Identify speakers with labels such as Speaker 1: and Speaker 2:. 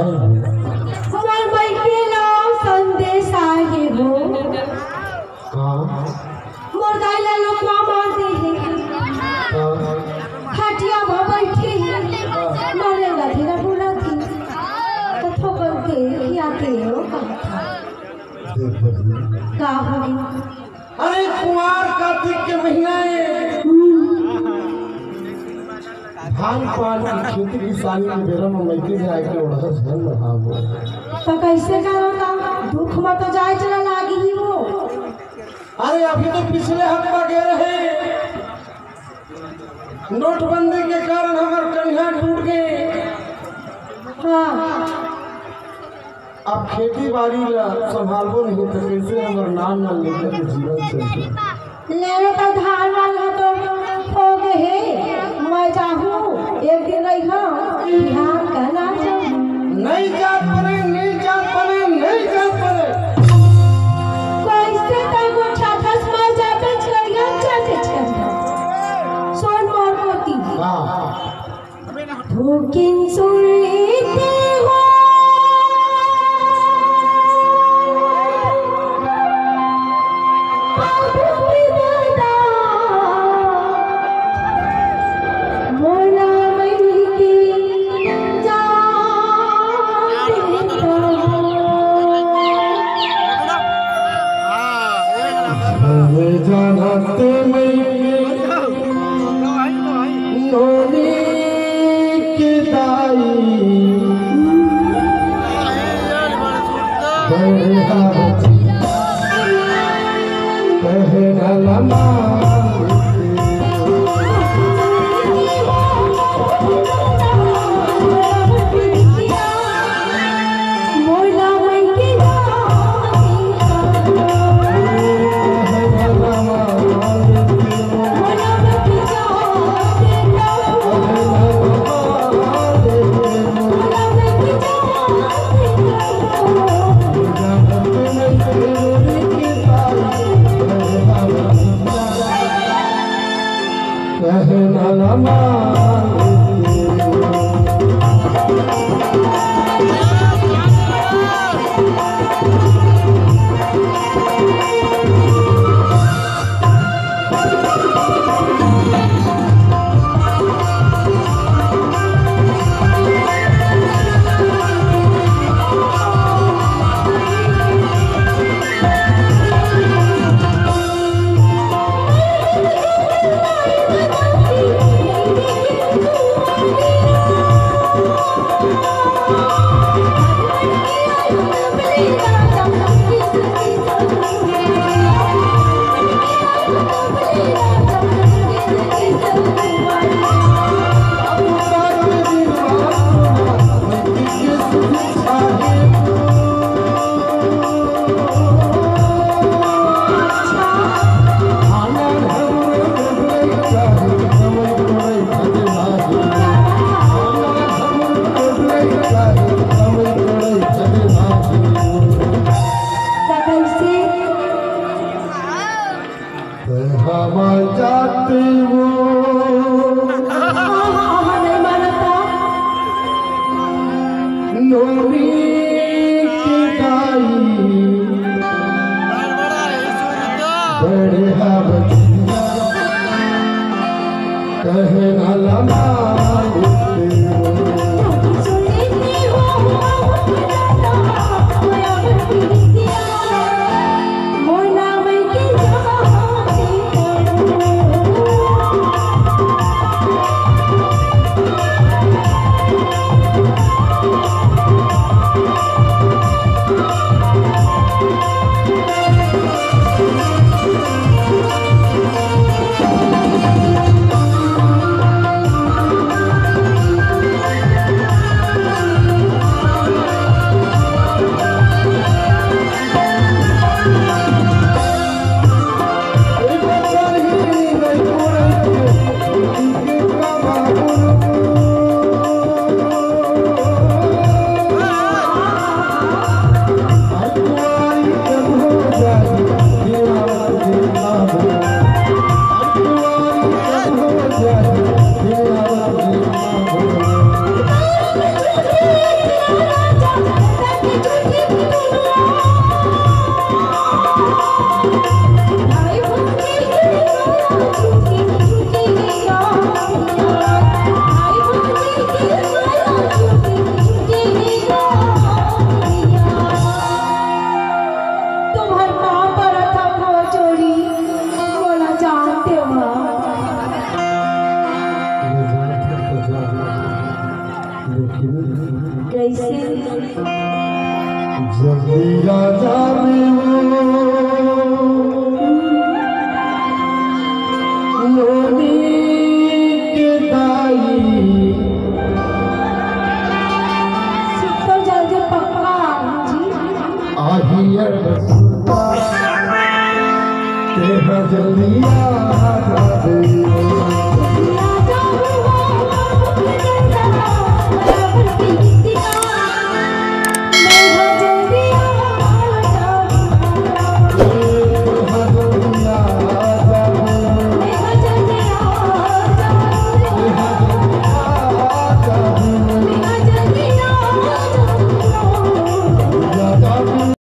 Speaker 1: हमार बैठे लाओ संदेश आए हो
Speaker 2: हाँ
Speaker 1: मोर गाइला लोग मार दे खटिया में बैठी मरे गधेरा बुला थी तो ठोकर दे क्या के हो का होई
Speaker 2: अरे कुमार कार्तिक के महीने धान पान की खेती किसानी के बेरा में मैके जाए के ओढ़ा धन बढ़ावो
Speaker 1: तो कैसे करोगा दुख में तो जाए चला लागी ही वो
Speaker 2: अरे अभी तो पिछले हफ्ता गए रहे नोटबंदी के कारण हमारे कन्या टूट गए।
Speaker 1: हाँ
Speaker 2: अब खेती बाड़ी ला संभालो नहीं तो कैसे हमारे नाम न लेकर के जीवन चलते
Speaker 1: ले तो धान वाला तो हो गए मैं चाहूँ एक दिन रही ध्यान कहना
Speaker 2: नहीं जात पड़े नहीं जात पड़े नहीं जात पड़े
Speaker 1: कैसे तक वो छाथस में जाते छड़िया जाते छड़िया सोन मोर मोती
Speaker 2: हाँ
Speaker 1: धोकिन सुन लेते हो
Speaker 2: जानते नोनी की दाई कहना लमा कहना लमा जाते वो नोरी की दाई बड़े हवजिया कहना लमा जल्दी राजा में लोनी के दाई
Speaker 1: तो जल्दी पक्का जी
Speaker 2: आहियर तेरा जल्दी